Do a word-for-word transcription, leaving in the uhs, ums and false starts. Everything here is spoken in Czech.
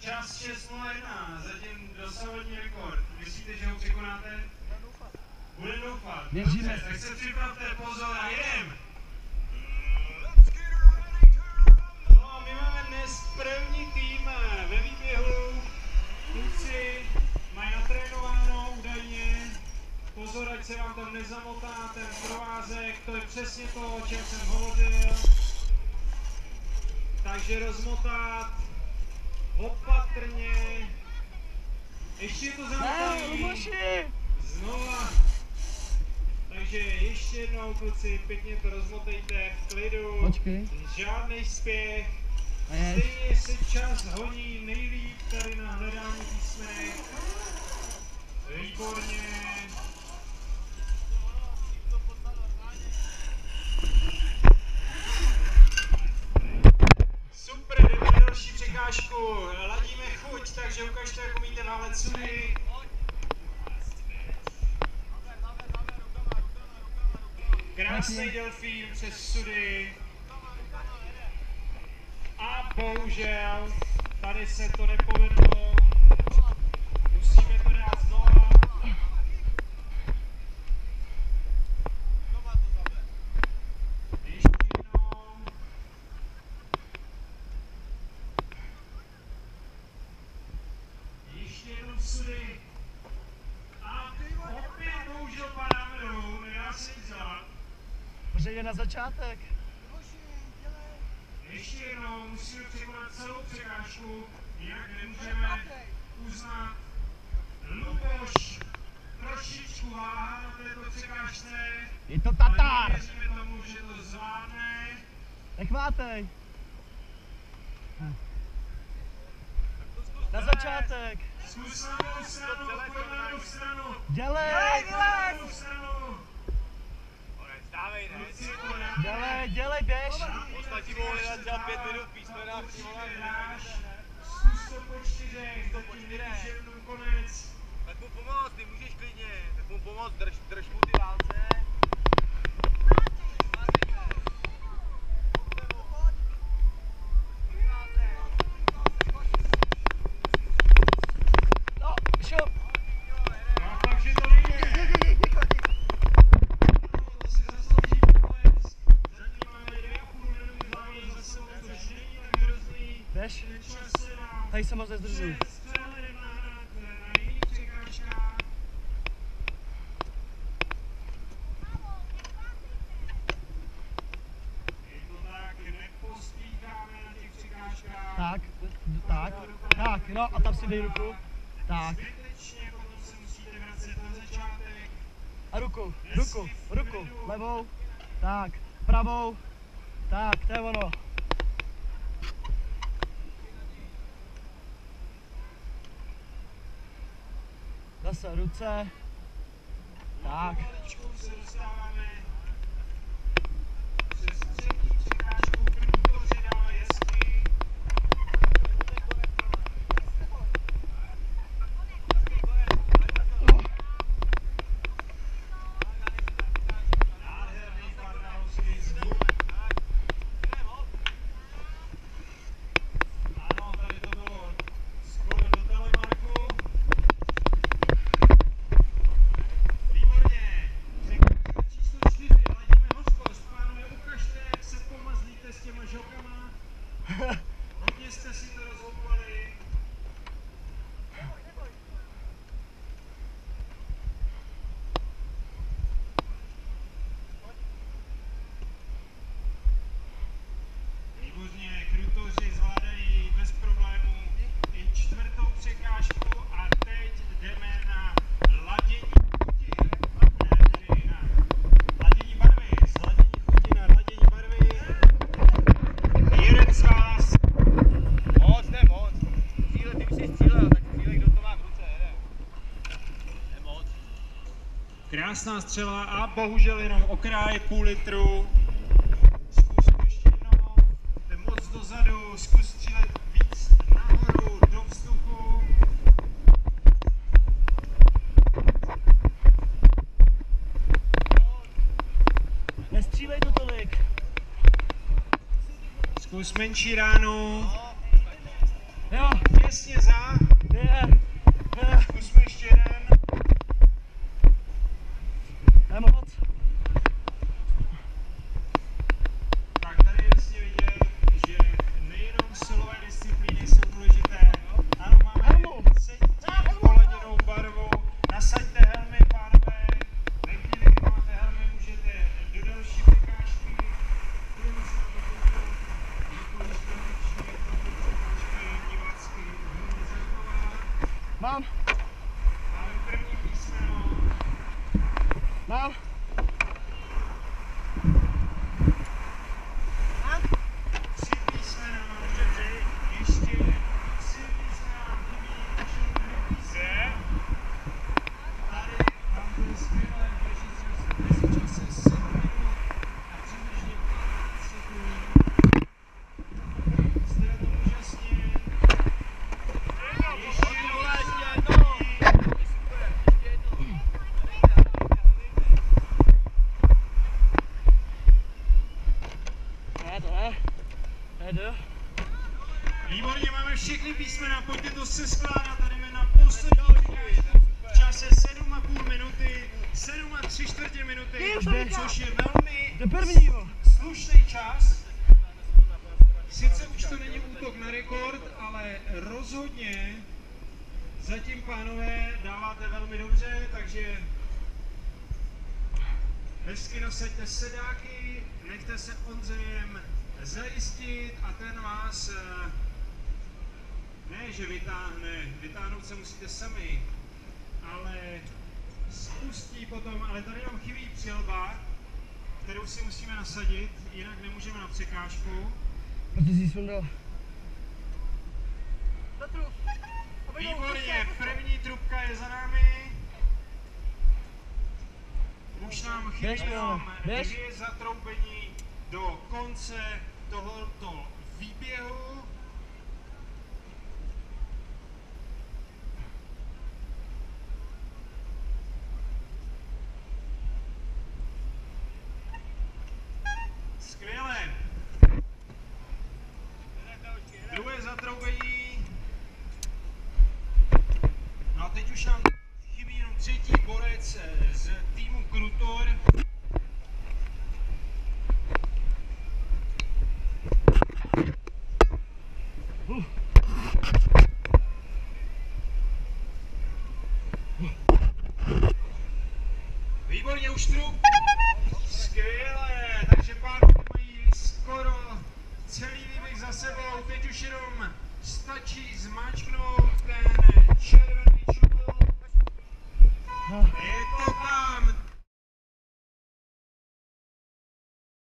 Čas šest nula jedna, zatím dosavadní rekord. Myslíte, že ho překonáte? Bude doufat. Věříme. Tak se připravte, pozor a jdem! No a my máme dnes první tým ve výběhu. Kluci mají natrénováno údajně. Pozor, ať se vám tam nezamotá ten provázek, to je přesně to, o čem jsem hovořil. Takže rozmotat opatrně. Ještě je to zamotaný. Znova. Takže ještě jednou, kluci, pěkně to rozmotejte v klidu. Počkej. Žádný spěch. Stejně se čas honí nejlíp tady na hledání písmenek. Výborně. Super, jdeme na další překážku. Ladíme chuť, takže ukažte, jak umíte nálet sudy. Krásný delfín přes sudy. A bohužel, tady se to nepovedlo. Musíme to dát znova. Ještě jednou. Ještě jednou sudy. A opět bohužel padáme dolů, nedá se nic dělat. Pořádně na začátek. Ještě jednou musíme překonat celou překážku, jinak nemůžeme uznat. Luboš trošičku váhá na této překážce. Je to Tatar! Ale věříme tomu, že to zvládne. Tak mátej. Na začátek. Zkus na druhou stranu, pojď na druhou stranu. Dělej! Dělej, dělej! Na druhou stranu. Dávej, ne? Dělej, dělej, běž! Ostatní mohli dát třeba pět minut písmenách přímo na Zkus to po čtyřech, zatím nevíš jenom konec. Tak mu pomoct, ty můžeš klidně. Tak mu pomoct, drž, drž mu ty válce. No, šup! No, takže to nejde. To si zaslouží konec. Zatím máme dvě a půl minuty závod za sebou, což není tak hrozný. Běž. Čas se nám Tady se moc nezdržuji. s přehledem nahrát na jiných překážkách. Je to tak, nepospícháme na těch překážkách. Tak, tak, tak, no a tam si dej ruku. Tak. Zbytečně potom se musíte vracet na začátek. A ruku, ruku, ruku, levou, tak, pravou, tak, to je ono. Zase ruce, tak. Pomaličku se dostáváme přes třetí překážku, první to předává jesky. Nádherný barnauský zvuk. Ano, tady to bylo skoro do telemarku. Výborně. Překážka číslo čtyři, ladíme hořkost. Pánové, ukažte, jak se pomazlíte s těma žokama. Hodně jste si to rozhoupali. Výborně, krutoři zvládají bez problémů i čtvrtou překážku a teď jdeme na ladění chuti, ne, tedy na ladění barvy, z ladění chuti na ladění barvy. Jeden z vás. Moc, ne moc. Cíle, ty už jsi střílel, tak cíle, kdo to má v ruce, jeden. Ne moc. Krásná střela a bohužel jenom okraj půl litru. Zkus ještě jednou, jde moc dozadu, zkus střílet víc nahoru do vzduchu. Nestřílej to tolik. Zkus menší ránu. Jo, Těsně za. je, je, Zkusme ještě jeden. je moc. Tak tady jasně vidět, že nejenom silové disciplíny jsou důležité. Ano, máme Helmu. sedí poladěnou barvu. Nasaďte helmy, pánové. Ve chvíli, kdy máte helmy, můžete do další překážky. Budeme se na to podívat. Několik čtvrtečních, překážky divácky velmi zajímavá. Mám, Máme první písmeno. mám. Tři písmena mám dobře. Ještě tři písmena nám chybí. Už dvě písmena. Tady vám bude skvělé držící v čase sedm minut a přibližně patnáct sekund. Jste na tom úžasně. Ještě jednou létě. Ne, to ne. Ne, jde. Výborně, máme všechny písmena, pojďte to se skládat, tady jdeme na poslední překážku v čase sedm a půl minuty, sedm a tři čtvrtě minuty, což je velmi Do prvního. slušný čas. Sice už to není útok na rekord, ale rozhodně zatím, pánové, dáváte velmi dobře, takže hezky nasaďte sedáky, nechte se Ondřejem zajistit a ten vás eh, ne, že vytáhne, vytáhnout se musíte sami, ale spustí potom, ale tady nám chybí přilba, kterou si musíme nasadit, jinak nemůžeme na překážku. Proto jsi sundal. Výborně, první trubka je za námi. Už nám chybí Běž, jenom Milane, běž. dvě zatroubení do konce tohoto výběhu. Skvěle. Druhé zatroubení. No a teď už nám chybí jenom třetí borec z týmu Krutor. Výborně, už trub. Skvěle, takže pánové mají skoro celý výběh za sebou. Teď už jenom stačí zmáčknout ten